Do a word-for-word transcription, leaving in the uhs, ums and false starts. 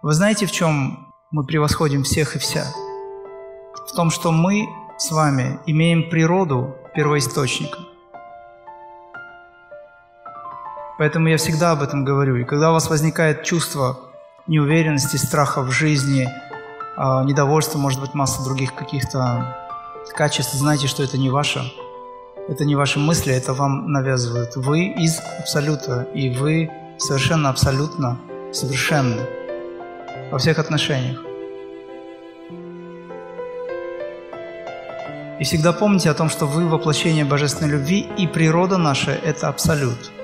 Вы знаете, в чем мы превосходим всех и вся? В том, что мы с вами имеем природу первоисточника. Поэтому я всегда об этом говорю. И когда у вас возникает чувство неуверенности, страха в жизни, недовольства, может быть, масса других каких-то качеств, знайте, что это не ваше. Это не ваши мысли, это вам навязывают. Вы из Абсолюта, и вы совершенно абсолютно совершенны во всех отношениях. И всегда помните о том, что вы воплощение Божественной любви, и природа наша – это Абсолют.